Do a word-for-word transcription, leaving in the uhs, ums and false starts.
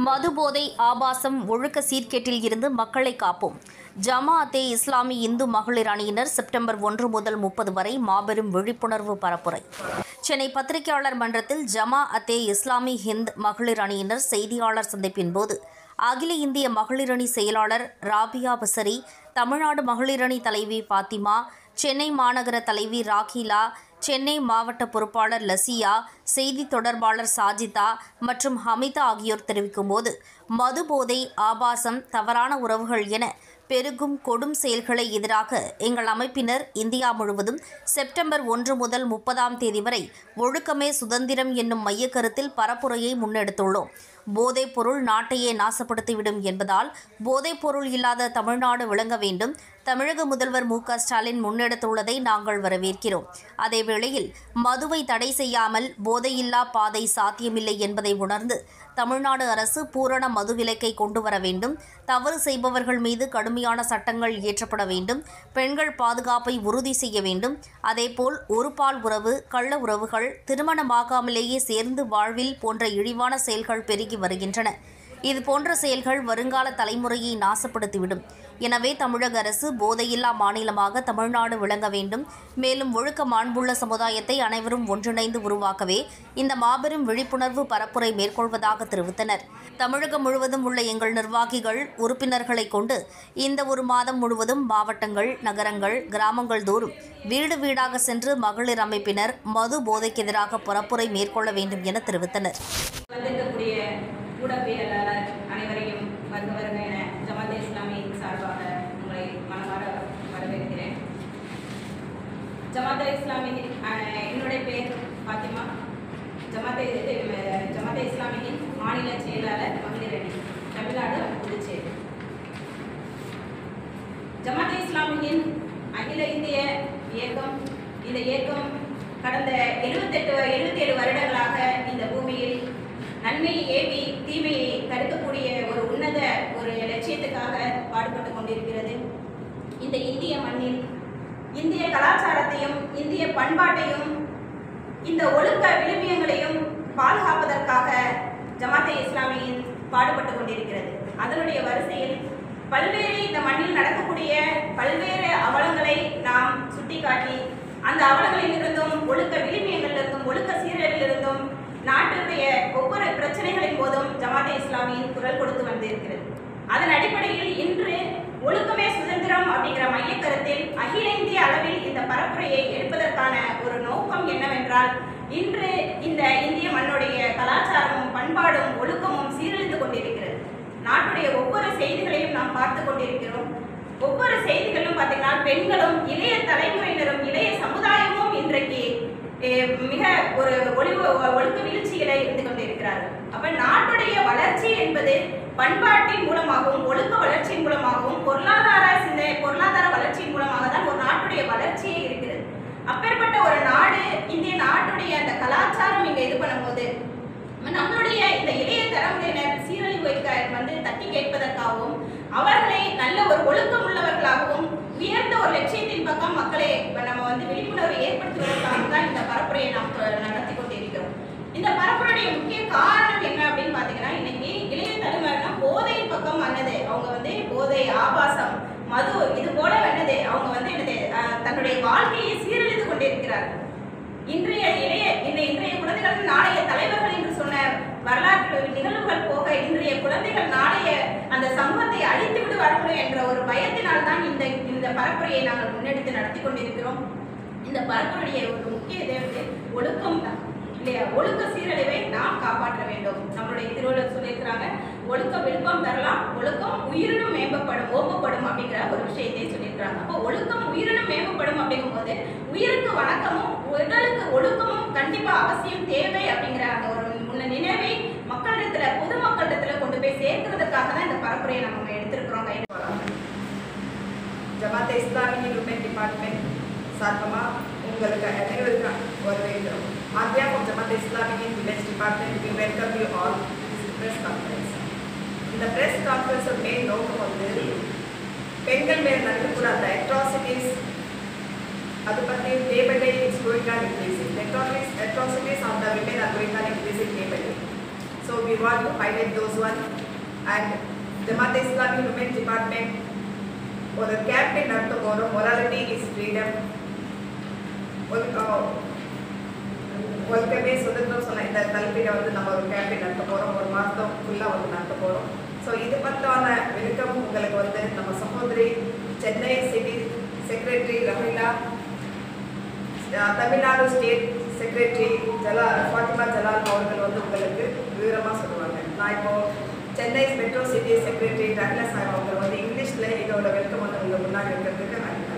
மதுபோதை ஆபாசம் ஒழுக்க சீர்கேட்டில் இருந்து மக்களை காப்போம். ஜமாஅத்தே இஸ்லாமி இந்து மகளிர் அணியினர் செப்டம்பர் ஒன்று முதல் முப்பது வரை மாபெரும் விழிப்புணர்வு பரப்புரை. சென்னை பத்திரிகையாளர் மன்றத்தில் ஜமாஅத்தே இஸ்லாமி ஹிந்த் மகளிர் அணியினர் செய்தியாளர் சந்திப்பின் போது அகில இந்திய மகளிரணி செயலாளர் ராபியா பசரி, தமிழ்நாடு மகளிரணி தலைவி பாத்திமா, சென்னை மாநகர தலைவி ராகிலா, சென்னை மாவட்ட பொறுப்பாளர் லசியா, செய்தி தொடர்பாளர் சாஜிதா மற்றும் ஹமிதா ஆகியோர் தெரிவிக்கும்போது, மது போதை, ஆபாசம், தவறான உறவுகள் என பெருகும் கொடும் செயல்களை எதிராக எங்கள் அமைப்பினர் இந்தியா முழுவதும் செப்டம்பர் ஒன்று முதல் முப்பதாம் தேதி வரை ஒழுக்கமே சுதந்திரம் என்னும் மையக்கருத்தில் பரப்புரையை முன்னெடுத்துள்ளோம். போதைப் பொருள் நாட்டையே நாசப்படுத்திவிடும் என்பதால் போதைப் பொருள் இல்லாத தமிழ்நாடு விளங்க வேண்டும். தமிழக முதல்வர் மு க ஸ்டாலின் முன்னெடுத்துள்ளதை நாங்கள் வரவேற்கிறோம். அதேவேளையில் மதுவை தடை செய்யாமல் போதையில்லா பாதை சாத்தியமில்லை என்பதை உணர்ந்து தமிழ்நாடு அரசு பூரண மது விலக்கை கொண்டு வர வேண்டும். தவறு செய்பவர்கள் மீது கடுமையான சட்டங்கள் இயற்றப்பட வேண்டும். பெண்கள் பாதுகாப்பை உறுதி செய்ய வேண்டும். அதேபோல் ஒருபால் உறவு, கள்ள உறவுகள், திருமணமாகாமலேயே சேர்ந்து வாழ்வில் போன்ற இழிவான செயல்கள் பெருகி வருகின்றன. இதுபோன்ற செயல்கள் வருங்கால தலைமுறையை நாசப்படுத்திவிடும். எனவே தமிழக அரசு போதையில்லா மாநிலமாக தமிழ்நாடு விளங்க வேண்டும். மேலும் ஒழுக்க மாண்புள்ள சமுதாயத்தை அனைவரும் ஒன்றிணைந்து உருவாக்கவே இந்த மாபெரும் விழிப்புணர்வு பரப்புரை மேற்கொள்வதாக தெரிவித்தனர். தமிழகம் முழுவதும் உள்ள எங்கள் நிர்வாகிகள், உறுப்பினர்களை கொண்டு இந்த ஒரு மாதம் முழுவதும் மாவட்டங்கள், நகரங்கள், கிராமங்கள் தோறும் வீடு வீடாக சென்று மகளிர் அமைப்பினர் மது போதைக்கு எதிராக பரப்புரை மேற்கொள்ள வேண்டும் என தெரிவித்தனர். ஊடகவியலாளர் அனைவரையும் வருக வருக என ஜமாஅத்தே இஸ்லாமி சார்பாக உங்களை மனமாற வரவேற்கிறேன். ஜமாஅத்தே இஸ்லாமி என்னுடைய பேர் பாத்திமா. ஜமாஅத்தே ஜமாஅத்தே இஸ்லாமியின் மாநில செயலாளர் மகளிர் அணி, தமிழ்நாடு, புதுச்சேரி. ஜமாஅத்தே இஸ்லாமியின் அகில இந்திய இயக்கம், இந்த இயக்கம் கடந்த எழுபத்தெட்டு எழுபத்தி ஏழு வருடங்களாக இந்த பூமியில் நன்மையை ஏவி தீமையை தடுக்கக்கூடிய ஒரு உன்னத ஒரு லட்சியத்துக்காக பாடுபட்டு கொண்டிருக்கிறது. இந்த இந்திய மண்ணில் இந்திய கலாச்சாரத்தையும் இந்திய பண்பாட்டையும் இந்த ஒழுக்க விழுமியங்களையும் பாதுகாப்பதற்காக ஜமாஅத்தே இஸ்லாமியின் பாடுபட்டு கொண்டிருக்கிறது. அதனுடைய வரிசையில் பல்வேறு இந்த மண்ணில் நடக்கக்கூடிய பல்வேறு அவலங்களை நாம் சுட்டிக்காட்டி அந்த அவலங்களிலிருந்தும் ஒழுக்க விழுமியங்களிலிருந்தும் ஒழுக்க சீரழிவிலிருந்தும் நாட்டுடைய ஒவ்வொரு பிரச்சனைகளின் போதும் ஜமாஅத்தே இஸ்லாமியின் குரல் கொடுத்து வந்திருக்கிறது. அதன் அடிப்படையில் இன்று ஒழுக்கமே சுதந்திரம் அப்படிங்கிற மையக்கருத்தில் அகில இந்திய அளவில் இந்த பரப்புரையை எடுப்பதற்கான ஒரு நோக்கம் என்னவென்றால், இன்று இந்த இந்திய மண்ணுடைய கலாச்சாரமும் பண்பாடும் ஒழுக்கமும் சீரழிந்து கொண்டிருக்கிறது. நாட்டுடைய ஒவ்வொரு செய்திகளையும் நாம் பார்த்து கொண்டிருக்கிறோம். ஒவ்வொரு செய்திகளும் பார்த்தீங்கன்னா பெண்களும் இளைய தலைமுறையினரும் இளைய சமுதாயமும் இன்றைக்கு மிக ஒரு ஒளிவு ஒழுக்க வீழ்ச்சிகளை இருந்து கொண்டிருக்கிறார்கள். அப்ப நாட்டுடைய வளர்ச்சி என்பது பண்பாட்டின் மூலமாகவும் ஒழுக்க வளர்ச்சியின் மூலமாகவும் பொருளாதார சிந்தனை பொருளாதார வளர்ச்சியின் மூலமாக தான் ஒரு நாட்டுடைய வளர்ச்சியே இருக்கிறது. அப்பேற்பட்ட ஒரு நாடு, இந்திய நாட்டுடைய அந்த கலாச்சாரம் இங்க இது பண்ணும்போது நம்மளுடைய இந்த இளைய தலைமுறையினர் சீரழிவு வைக்க வந்து தட்டி கேட்பதற்காகவும் அவர்களை நல்ல ஒரு ஒழுக்கம் உள்ளவர்களாகவும் உயர்ந்த ஒரு லட்சியத்தின் பக்கம் மக்களை நம்ம வந்து விழிப்புணர்வை ஏற்படுத்துவதற்காக தான் இந்த பரப்புரையை நாம் நடத்தி கொண்டிருக்கிறோம். இந்த பரப்புரையுடைய முக்கிய காரணம் என்ன அப்படின்னு பார்த்தீங்கன்னா, இன்னைக்கு இளைய தலைமுறைனா போதையின் பக்கம் வந்தது. அவங்க வந்து போதை, ஆபாசம், மது இது போல வந்தது. அவங்க வந்து என்னது தன்னுடைய வாழ்க்கையை சீரழித்து கொண்டிருக்கிறார்கள். இன்றைய இளைய இந்த இன்றைய குழந்தைகள் நாளைய தலைவர்கள் என்று சொன்ன வரலாற்று நிகழ்வுகள் போக இன்றைய குழந்தைகள் நாளைய அந்த சமூகத்தை அழித்து விடுவார்கள் என்ற ஒரு பயத்தினால் தான் இந்த இந்த பரப்புரையை நாங்கள் முன்னெடுத்து நடத்தி கொண்டிருக்கிறோம். இந்த பரப்புரையுடைய ஒரு முக்கிய இது ஒழுக்கம் தான் இல்லையா? ஒழுக்க சீரழிவை நாம் காப்பாற்ற வேண்டும். நம்மளுடைய திருவள்ளுவர் சொல்லியிருக்கிறாங்க, ஒழுக்க விழுப்பம் தரலாம், ஒழுக்கம் உயிரினும் மேம்பப்படும் ஓம்பப்படும் அப்படிங்கிற ஒரு விஷயத்தை சொல்லியிருக்கிறாங்க. அப்போ ஒழுக்கம் உயிரினும் மேம்பப்படும் அப்படிங்கும் போது உயிருக்கு வணக்கமும் உடலுக்கு ஒழுக்கமும் கண்டிப்பா அவசியம் தேவை அப்படிங்கிற அந்த ஒரு முன்ன நினைவை மக்களிடத்துல பொதுமக்களிடத்துல கொண்டு போய் சேர்க்கிறதுக்காக தான் இந்த பரப்புரையை நம்ம எடுத்திருக்கிறோம். ஜமாஅத்தே இஸ்லாமியின் உமன் டிபார்ட்மெண்ட் சார்பமா உங்களுக்கு அனைவருக்கும் வரவேற்கிறோம். On behalf of Jamaat Islamic in Women's Department, we welcome you all to this press conference. இந்த press conference main நோக்கம் வந்து பெண்கள் மேல் நடக்கக்கூடிய அந்த atrocities அது பற்றி day by day it's going on increasing. The atrocities on the women are going on increasing day by day. So we want to highlight those one. And Jamaat Islami Women Department ஒரு campaign நடத்த போகிறோம். Morality is freedom. ஒழுக்கமே சுதந்திரம் சொன்ன இந்த தலைப்பில் வந்து நம்ம ஒரு கேம்பெயின் நடத்த போகிறோம். ஒரு மாதம் ஃபுல்லாக வந்து நடத்த போகிறோம். ஸோ இது பற்றின விளக்கம் உங்களுக்கு வந்து நம்ம சகோதரி Chennai city secretary Ramila, Tamil Nadu state secretary Jala Fathima Jalal அவர்கள் வந்து உங்களுக்கு விவரமாக சொல்லுவாங்க. நான் இப்போது Chennai metro city secretary Rahla Sahib அவங்க வந்து இங்கிலீஷில் இதோட வெல்கம் வந்து உங்கள் முன்னாடி இருக்கிறதுக்கு